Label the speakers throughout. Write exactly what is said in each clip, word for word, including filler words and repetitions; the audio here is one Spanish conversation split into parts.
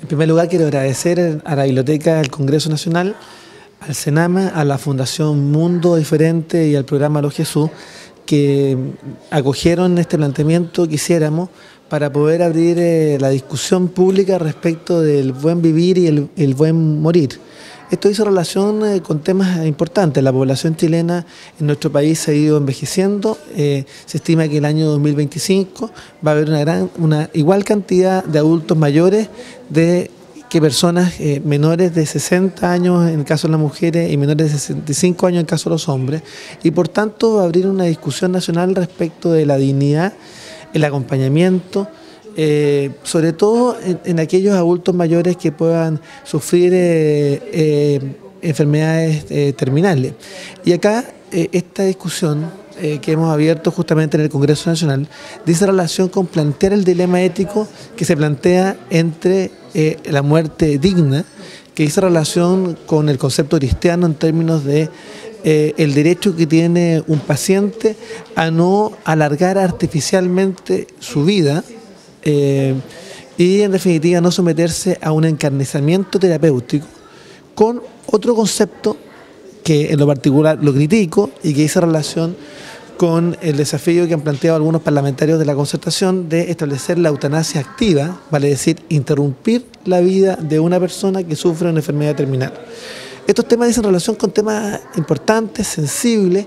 Speaker 1: En primer lugar, quiero agradecer a la Biblioteca del Congreso Nacional, al Senama, a la Fundación Mundo Diferente y al programa Los Jesús, que acogieron este planteamiento que hiciéramos para poder abrir eh, la discusión pública respecto del buen vivir y el, el buen morir. Esto hizo relación eh, con temas importantes. La población chilena en nuestro país se ha ido envejeciendo. Eh, se estima que el año dos mil veinticinco va a haber una, gran, una igual cantidad de adultos mayores de, que personas eh, menores de sesenta años en el caso de las mujeres y menores de sesenta y cinco años en el caso de los hombres. Y por tanto abrir una discusión nacional respecto de la dignidad, el acompañamiento, Eh, sobre todo en, en aquellos adultos mayores que puedan sufrir eh, eh, enfermedades eh, terminales. Y acá eh, esta discusión eh, que hemos abierto justamente en el Congreso Nacional dice relación con plantear el dilema ético que se plantea entre eh, la muerte digna, que dice relación con el concepto cristiano en términos de eh, el derecho que tiene un paciente a no alargar artificialmente su vida, Eh, y en definitiva no someterse a un encarnizamiento terapéutico con otro concepto que en lo particular lo critico y que hizo relación con el desafío que han planteado algunos parlamentarios de la Concertación de establecer la eutanasia activa, vale decir, interrumpir la vida de una persona que sufre una enfermedad terminal. Estos temas dicen relación con temas importantes, sensibles,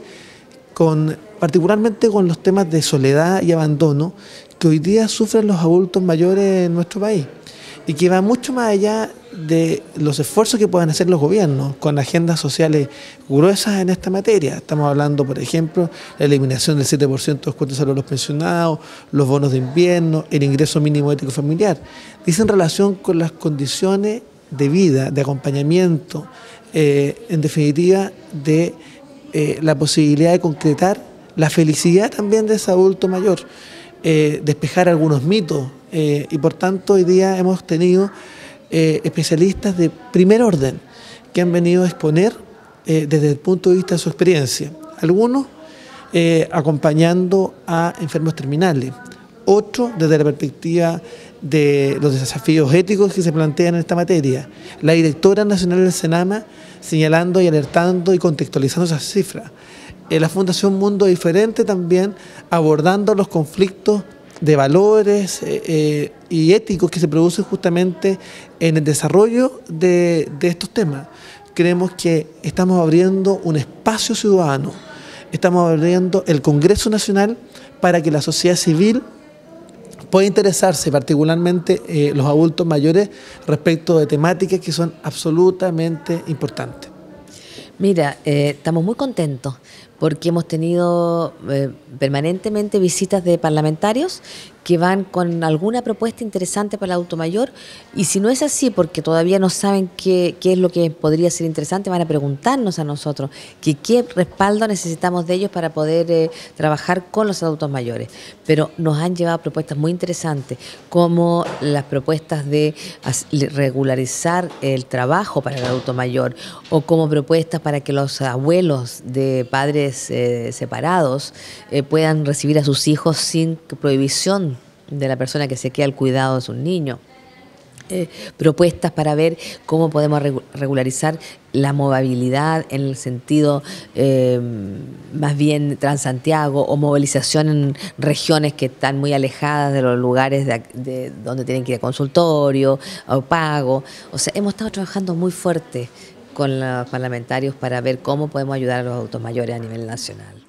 Speaker 1: con, particularmente con los temas de soledad y abandono que hoy día sufren los adultos mayores en nuestro país y que va mucho más allá de los esfuerzos que puedan hacer los gobiernos con agendas sociales gruesas en esta materia. Estamos hablando, por ejemplo, la eliminación del siete por ciento de descuentos a los pensionados, los bonos de invierno, el ingreso mínimo ético familiar. Dice en relación con las condiciones de vida, de acompañamiento, eh, en definitiva, de eh, la posibilidad de concretar la felicidad también de ese adulto mayor. Eh, despejar algunos mitos eh, y por tanto hoy día hemos tenido eh, especialistas de primer orden que han venido a exponer eh, desde el punto de vista de su experiencia, algunos eh, acompañando a enfermos terminales, otros desde la perspectiva de los desafíos éticos que se plantean en esta materia, la directora nacional del Senama señalando y alertando y contextualizando esas cifras, la Fundación Mundo Diferente también abordando los conflictos de valores eh, eh, y éticos que se producen justamente en el desarrollo de, de estos temas. Creemos que estamos abriendo un espacio ciudadano, estamos abriendo el Congreso Nacional para que la sociedad civil pueda interesarse, particularmente eh, los adultos mayores, respecto de temáticas que son absolutamente importantes.
Speaker 2: Mira, eh, estamos muy contentos porque hemos tenido eh, permanentemente visitas de parlamentarios que van con alguna propuesta interesante para el adulto mayor, y si no es así, porque todavía no saben qué, qué es lo que podría ser interesante, van a preguntarnos a nosotros que qué respaldo necesitamos de ellos para poder eh, trabajar con los adultos mayores. Pero nos han llevado propuestas muy interesantes, como las propuestas de regularizar el trabajo para el adulto mayor, o como propuestas para que los abuelos de padres eh, separados eh, puedan recibir a sus hijos sin prohibición de la persona que se queda al cuidado de sus niños. Eh, propuestas para ver cómo podemos regularizar la movilidad en el sentido eh, más bien Transantiago, o movilización en regiones que están muy alejadas de los lugares de, de donde tienen que ir a consultorio o pago. O sea, hemos estado trabajando muy fuerte con los parlamentarios para ver cómo podemos ayudar a los adultos mayores a nivel nacional.